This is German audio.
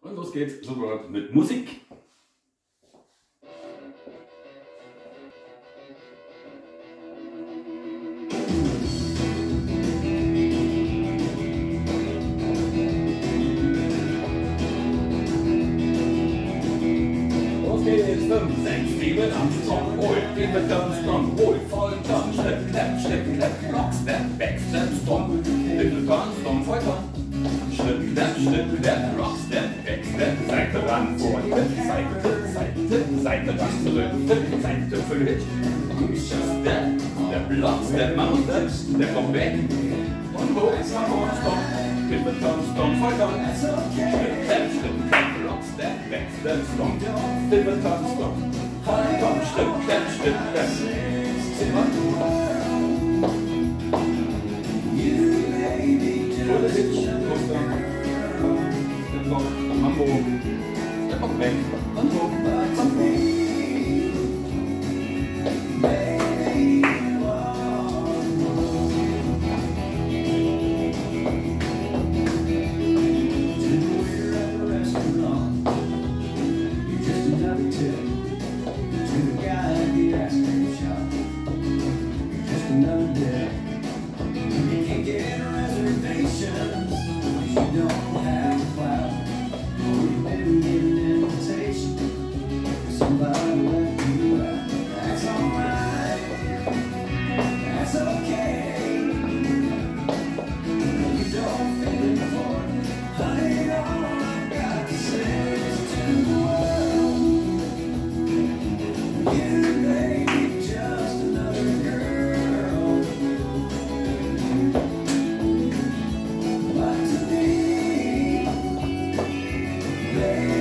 Und los geht's sofort mit Musik. Los geht's, 5, 6, 7, 8, Strong, Roll, Liebe, Turn, Strong, Roll, voll Turn, Schritt, Clap, Rock, Step, Back, Step, Strong, Little Turn, Strong, voll Turn. Schritt, Clap, Rock, Step, Back, Step, Seite ran, vor, Seite ran, zurück, Seite für Hit. Step, der Block, Step, Mount, Step, komm weg. Und hoch, Stop, Liebe, Turn, Strong, voll Turn. Schritt, Clap, Rock, Step, Back, Step, Strong, Liebe, Turn, Strong. Voll Turn, Schritt, Clap. Mambo, step up weg und hoch, Baby